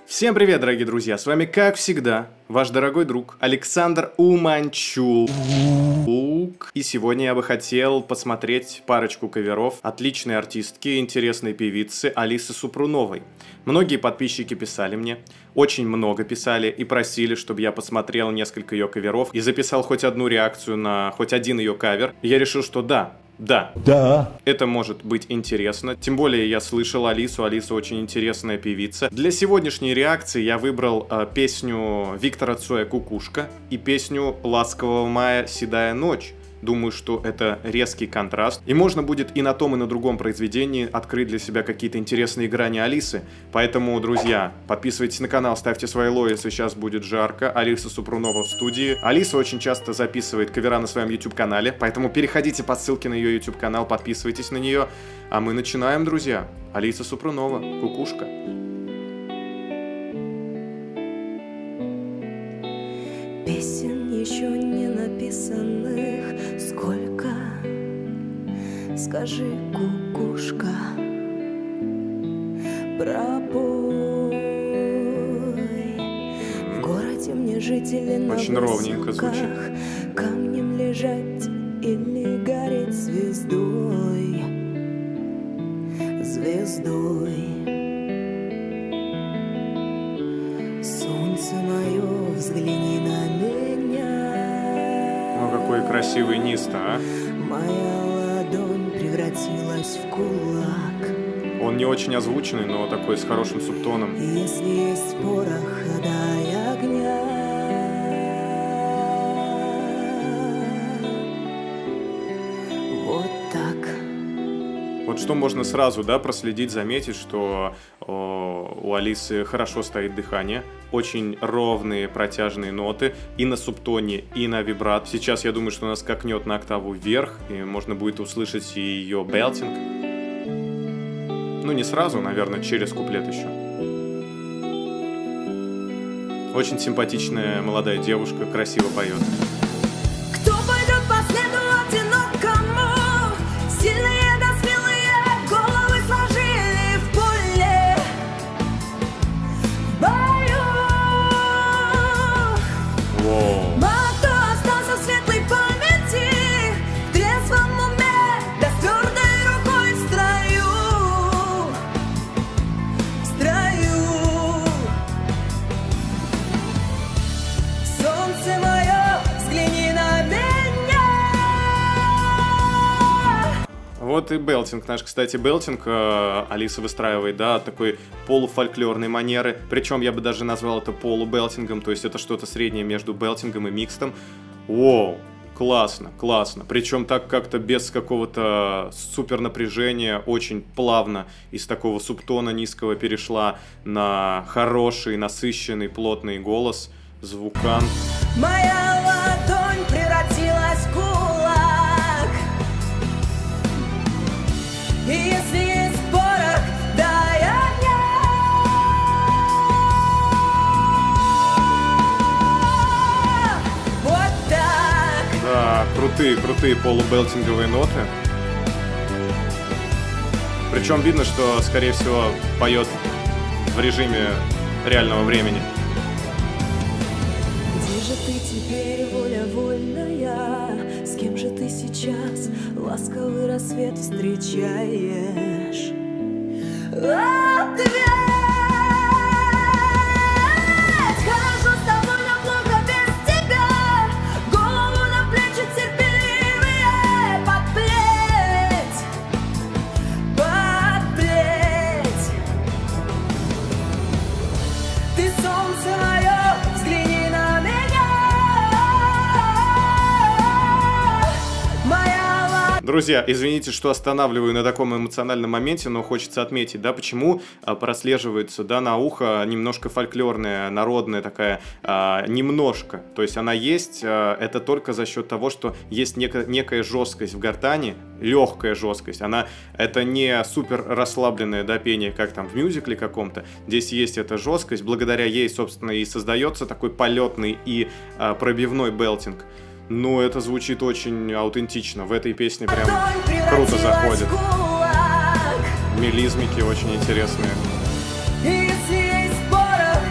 Всем привет, дорогие друзья! С вами, как всегда, ваш дорогой друг Александр Уманчук. И сегодня я бы хотел посмотреть парочку каверов отличной артистки, интересной певицы Алисы Супруновой. Многие подписчики писали мне, очень много писали и просили, чтобы я посмотрел несколько ее каверов и записал хоть одну реакцию на хоть один ее кавер. И я решил, что да, это может быть интересно. Тем более я слышал Алису. Алиса очень интересная певица. Для сегодняшней реакции я выбрал песню Виктора Цоя «Кукушка» и песню «Ласкового мая. Седая ночь». Думаю, что это резкий контраст. И можно будет и на том, и на другом произведении открыть для себя какие-то интересные грани Алисы. Поэтому, друзья, подписывайтесь на канал, ставьте свои лои, если сейчас будет жарко. Алиса Супрунова в студии. Алиса очень часто записывает кавера на своем YouTube-канале, поэтому переходите по ссылке на ее YouTube-канал, подписывайтесь на нее. А мы начинаем, друзья. Алиса Супрунова, «Кукушка». Песен еще не написанных сколько, скажи, кукушка, пропой. В городе мне жить или на очень ровненько звучит. Камнем лежать или гореть звездой, звездой. Солнце мое, взгляни на меня. Ну какой красивый низ-то, а? Моя ладонь превратилась в кулак. Он не очень озвученный, но такой с хорошим субтоном. Если есть порох, дай огня. Вот так. Вот что можно сразу, да, проследить, заметить, что у Алисы хорошо стоит дыхание, очень ровные протяжные ноты и на субтоне, и на вибрат. Сейчас я думаю, что она скакнет на октаву вверх, и можно будет услышать и ее белтинг. Ну, не сразу, наверное, через куплет еще. Очень симпатичная молодая девушка, красиво поет. Кто пойдет по следу одинокому? Сильные да смелые головы сложили в поле, в бою. Мало кто остался в светлой памяти, в трезвом уме, да с твердой рукой в строю, в строю. Солнце мое, взгляни на меня. Вот и белтинг наш, кстати, белтинг Алиса выстраивает, да, такой полуфольклорной манеры. Причем я бы даже назвал это полубелтингом, то есть это что-то среднее между белтингом и микстом. Воу, классно, классно. Причем так как-то без какого-то супер напряжения, очень плавно из такого субтона низкого перешла на хороший, насыщенный, плотный голос, звукан. Моя ладонь превратилась в кулак. И если есть порох, дай огня. Вот так. Да, крутые полубелтинговые ноты. Причем видно, что, скорее всего, поет в режиме реального времени. Где же ты теперь, воля вольная? С кем же ты сейчас ласковый рассвет встречаешь? Ответь! Хорошо с тобой, но плохо без тебя. Голову на плечи терпеливее подплеть, подплеть. Ты солнце мое, взгляни на меня. Моя ладонь. Друзья, извините, что останавливаю на таком эмоциональном моменте, но хочется отметить, да, почему прослеживается, да, на ухо немножко фольклорная, народная такая, немножко. То есть она есть, это только за счет того, что есть некая жесткость в гортани, легкая жесткость. Это не супер расслабленное, да, пение, как там в мюзикле каком-то. Здесь есть эта жесткость, благодаря ей, собственно, и создается такой полетный и пробивной белтинг. Ну, это звучит очень аутентично. В этой песне прям круто заходит. Мелизмики очень интересные. Если есть порох,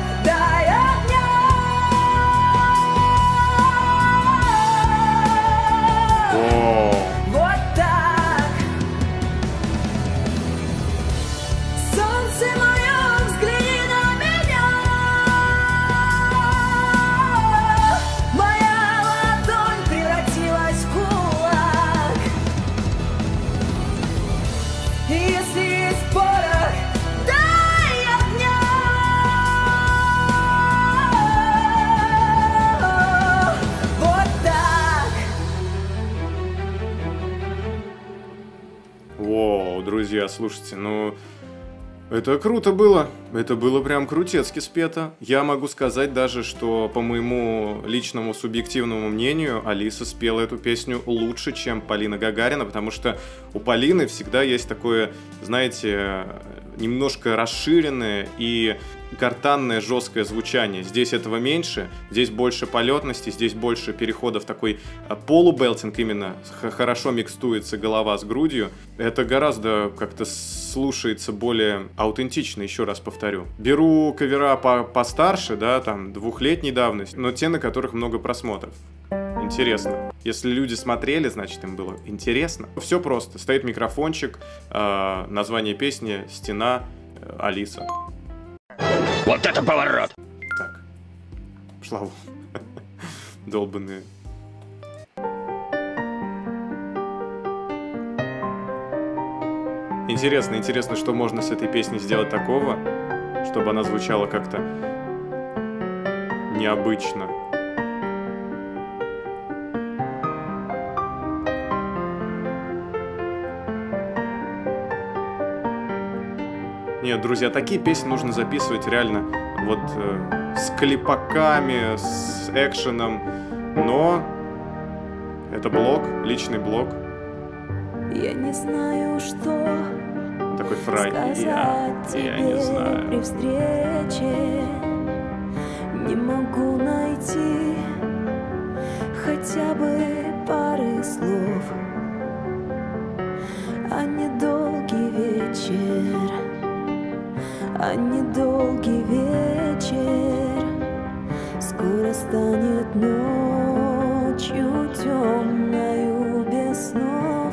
слушайте, ну... Это круто было. Это было прям крутецки спето. Я могу сказать даже, что по моему личному субъективному мнению, Алиса спела эту песню лучше, чем Полина Гагарина, потому что у Полины всегда есть такое, знаете, немножко расширенное и гортанное жесткое звучание. Здесь этого меньше, здесь больше полетности, здесь больше переходов в такой полубелтинг именно, хорошо микстуется голова с грудью. Это гораздо как-то слушается более аутентично, еще раз повторю. Беру кавера постарше, да, там, 2-летней давности, но те, на которых много просмотров. Интересно. Если люди смотрели, значит, им было интересно. Все просто. Стоит микрофончик, название песни «Стена», Алиса. Вот это поворот! Так. Пошла вон. Долбаные. Интересно, что можно с этой песней сделать такого, чтобы она звучала как-то необычно. Нет, друзья, такие песни нужно записывать реально вот с клипаками, с экшеном, но это блог, личный блог. Я не знаю, что такой фрай. Я не знаю. При встрече не могу найти хотя бы пары слов, а недолгий вечер, а недолгий вечер скоро станет ночью темною без снов.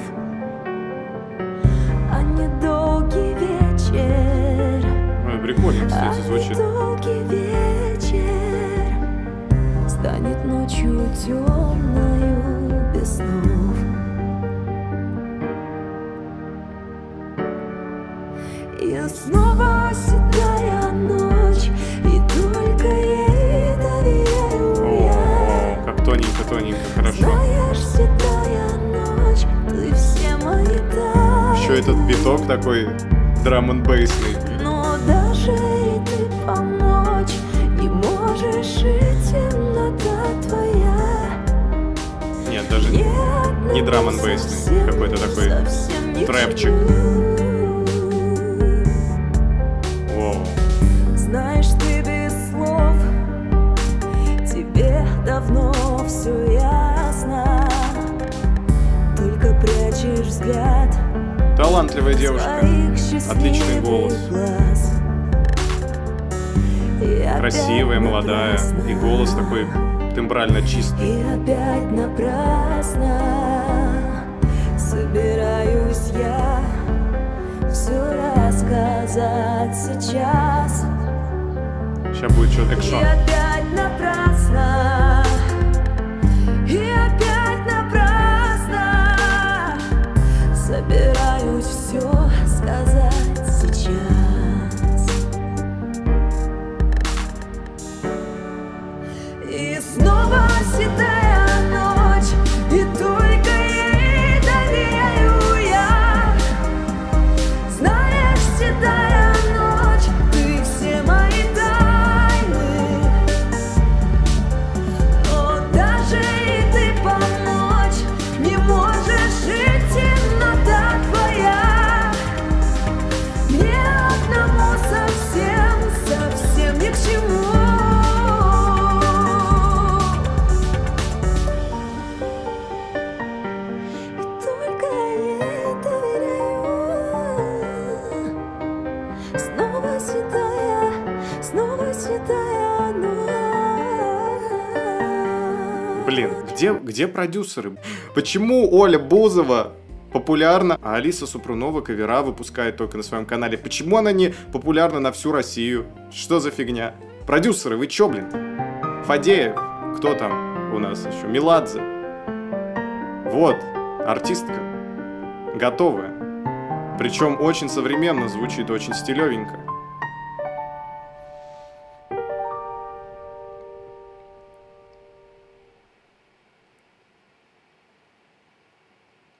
А недолгий вечер, прикольно, кстати, звучит. А недолгий вечер станет ночью темною без снов. И снова седая ночь, и только ей доверяю я. Как тоненько, хорошо. Знаешь, седая ночь, ты все мои тайны. Еще этот биток такой драм-н-бейсный. Но даже и ты помочь не можешь, и темнота твоя. Нет, даже не драм-н-бейсный, какой-то такой трэпчик. Знаешь, ты без слов, тебе давно все ясно, только прячешь взгляд. Талантливая девушка, отличный голос, красивая, молодая, и голос такой тембрально чистый. И опять напрасно собираюсь я все рассказать сейчас. Сейчас будет что-то экшон. И опять напрасно, и опять напрасно собираюсь все сказать сейчас. И снова седая ночь, и только ей доверяю я. Знаешь, седая ночь, ты все мои тайны. Но даже и ты помочь не можешь, и темнота твоя мне одному совсем ни к чему. Блин, где продюсеры? Почему Оля Бузова популярна, а Алиса Супрунова кавера выпускает только на своем канале? Почему она не популярна на всю Россию? Что за фигня? Продюсеры, вы чё, блин? Фадеев, кто там у нас еще? Меладзе. Вот, артистка. Готовая. Причем очень современно звучит, очень стилевенько.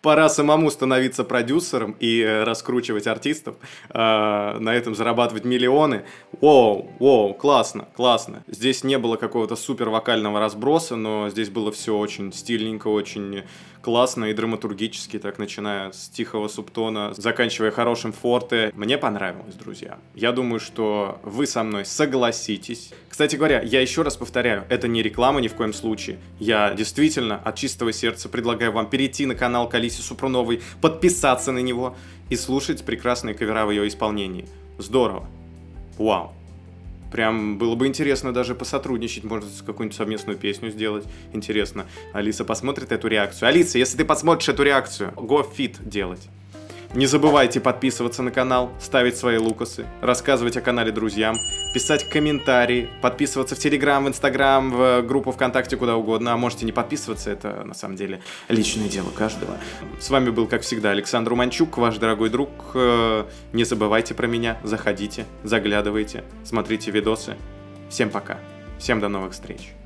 Пора самому становиться продюсером и раскручивать артистов, на этом зарабатывать миллионы. Воу, классно, классно. Здесь не было какого-то супер вокального разброса, но здесь было все очень стильненько, очень классно и драматургически, так начиная с тихого субтона, заканчивая хорошим форте. Мне понравилось, друзья. Я думаю, что вы со мной согласитесь. Кстати говоря, я еще раз повторяю, это не реклама ни в коем случае. Я действительно от чистого сердца предлагаю вам перейти на канал к Алисе Супруновой, подписаться на него и слушать прекрасные кавера в ее исполнении. Здорово. Вау. Прям было бы интересно даже посотрудничать, может, какую-нибудь совместную песню сделать. Интересно, Алиса посмотрит эту реакцию. Алиса, если ты посмотришь эту реакцию, go fit делать. Не забывайте подписываться на канал, ставить свои лукасы, рассказывать о канале друзьям, писать комментарии, подписываться в Телеграм, в Инстаграм, в группу ВКонтакте, куда угодно. А можете не подписываться, это на самом деле личное дело каждого. С вами был, как всегда, Александр Уманчук, ваш дорогой друг. Не забывайте про меня, заходите, заглядывайте, смотрите видосы. Всем пока, всем до новых встреч.